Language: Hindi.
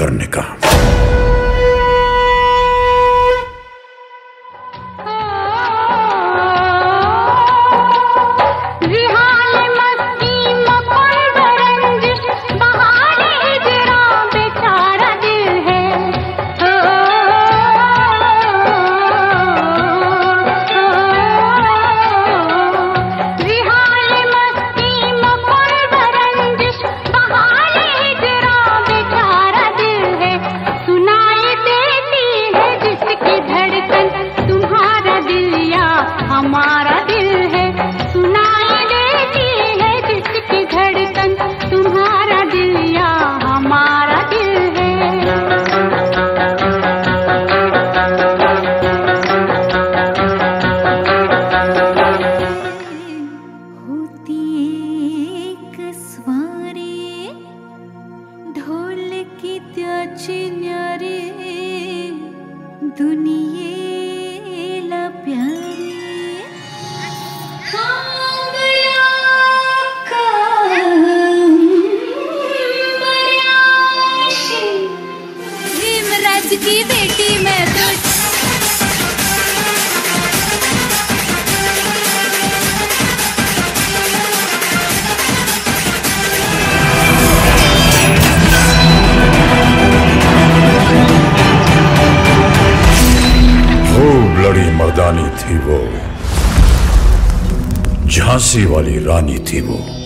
करने का। हमारा दिल है सुनाई देती है जिसकी धड़कन, तुम्हारा दिल या हमारा दिल है। होती एक स्वारी ढोल की त्याची न्यारी दुनियेला प्यारी की बेटी मैं तो बड़ी मर्दानी थी वो, झांसी वाली रानी थी वो।